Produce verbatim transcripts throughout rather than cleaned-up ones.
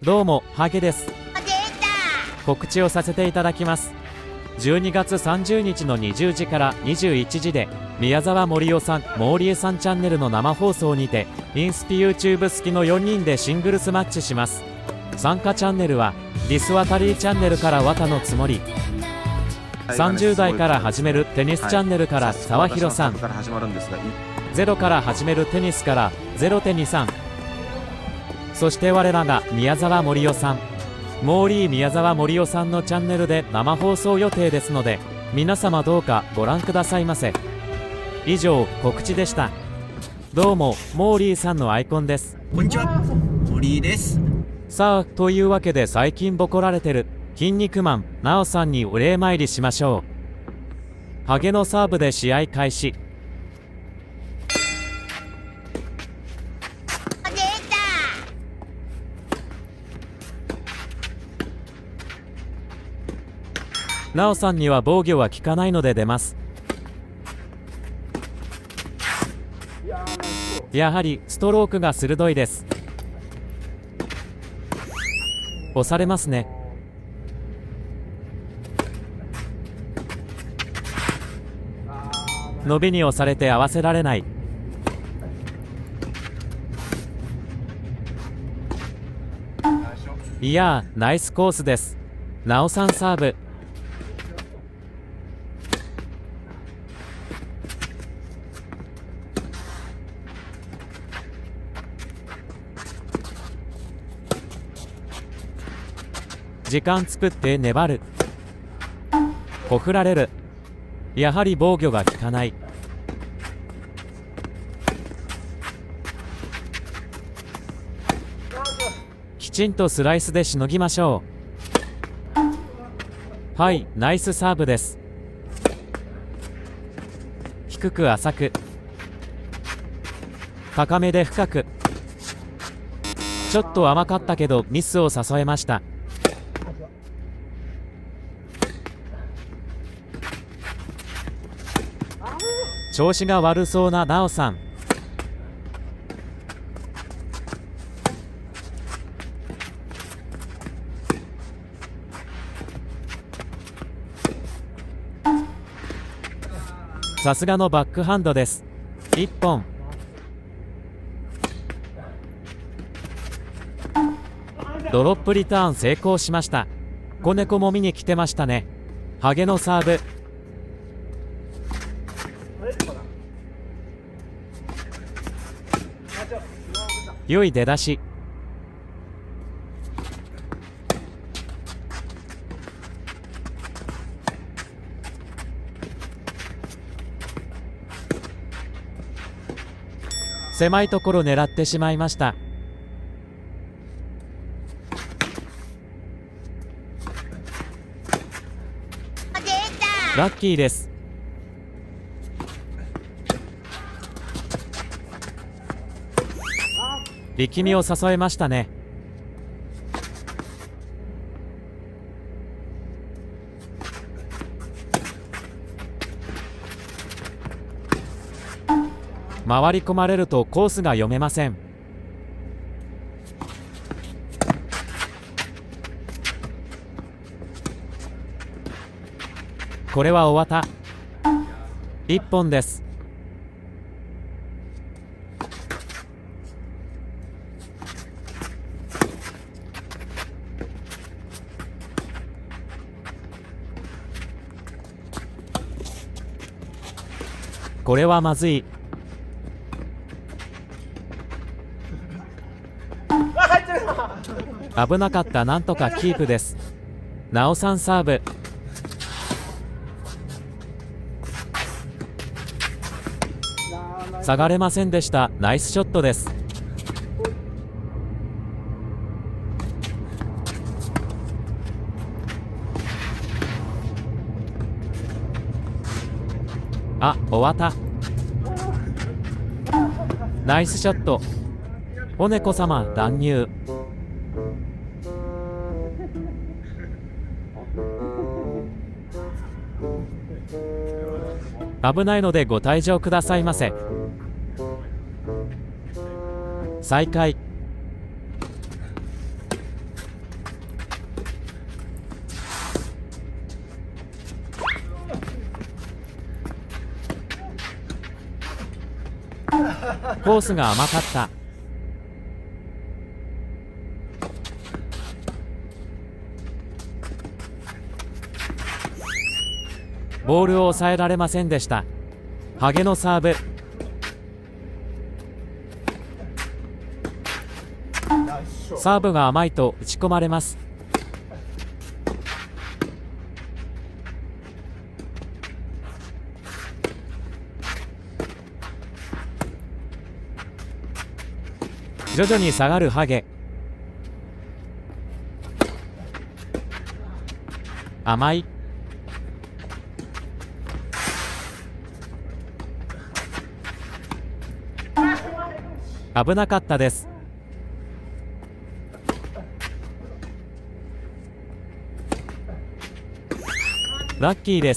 どうもハゲです。告知をさせていただきます。じゅうにがつさんじゅうにちのにじゅうじからにじゅういちじで宮沢森夫さん、モーリエさんチャンネルの生放送にてインスピ YouTube 好きのよにんでシングルスマッチします。参加チャンネルはディスワタリーチャンネルから綿のつもり、さんじゅうだいから始めるテニスチャンネルから沢広さん、ゼロから始めるテニスからゼロテニさん、そして我らが宮沢森夫さん、モーリー宮沢森夫さんのチャンネルで生放送予定ですので、皆様どうかご覧くださいませ。以上告知でした。どうもモーリーさんのアイコンです。 こんにちは、モーリーです。 さあ、というわけで最近ボコられてる筋肉マンナオさんにお礼参りしましょう。ハゲのサーブで試合開始。ナオさんには防御は効かないので出ます。やはりストロークが鋭いです。押されますね。伸びに押されて合わせられない。いやー、ナイスコースです。ナオさんサーブ。時間作って粘る。ほふられる。やはり防御が効かない。きちんとスライスでしのぎましょう。はい、ナイスサーブです。低く浅く、高めで深く。ちょっと甘かったけどミスを誘えました。調子が悪そうなナオさん。さすがのバックハンドです。いっぽん。ドロップリターン成功しました。子猫も見に来てましたね。ハゲのサーブ。良い出だし。狭いところ狙ってしまいました。ラッキーです。力みを誘えましたね。回り込まれるとコースが読めません。これはお綿。いっぽんです。これはまずい。危なかった。なんとかキープです。ナオさんサーブ。下がれませんでした。ナイスショットです。あ、お綿。ナイスショット。お猫様乱入。危ないのでご退場くださいませ。再開。 コースが甘かった。ボールを抑えられませんでした。ハゲのサーブ。サーブが甘いと打ち込まれます。徐々に下がるハゲ。甘い。危なかったです。ラッキーです。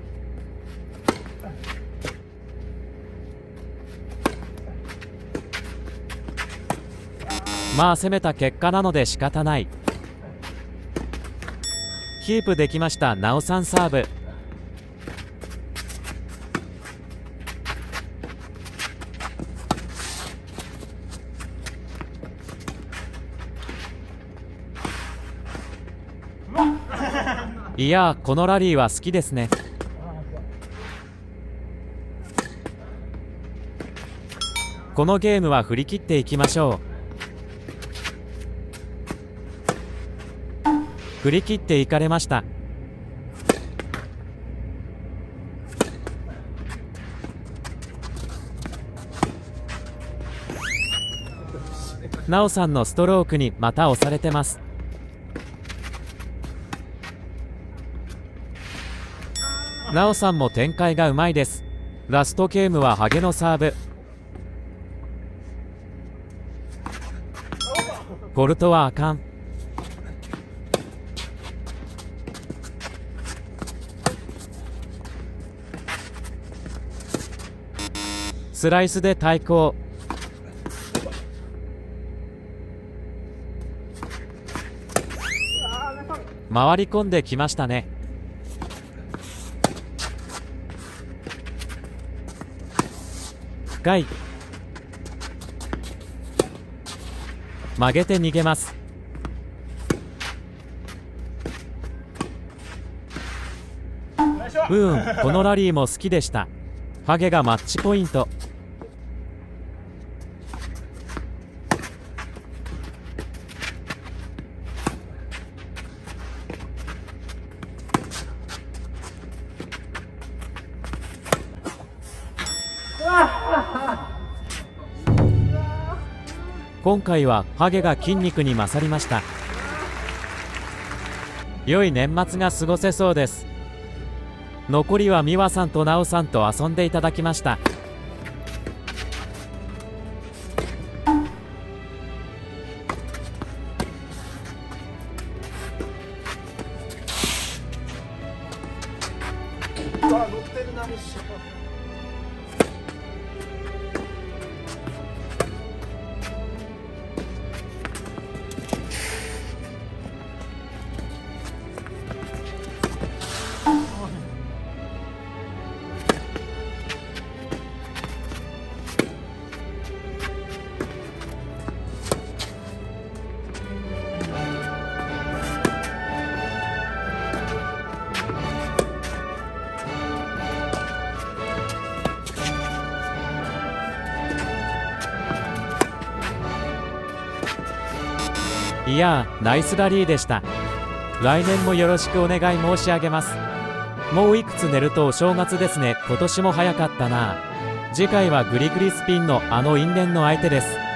まあ攻めた結果なので仕方ない。キープできました。なおさんサーブ。いやー、このラリーは好きですね。このゲームは振り切っていきましょう。振り切っていかれました。なおさんのストロークにまた押されてます。なおさんも展開がうまいです。ラストゲームはハゲのサーブ。フォルトはあかん。スライスで対抗。回り込んできましたね。深い。曲げて逃げます。うん、このラリーも好きでした。ハゲがマッチポイント。今回はハゲが筋肉に勝りました。良い年末が過ごせそうです。残りは美和さんと奈緒さんと遊んでいただきました。いやー、ナイスラリーでした。来年もよろしくお願い申し上げます。もういくつ寝るとお正月ですね。今年も早かったな。次回はグリグリスピンのあの因縁の相手です。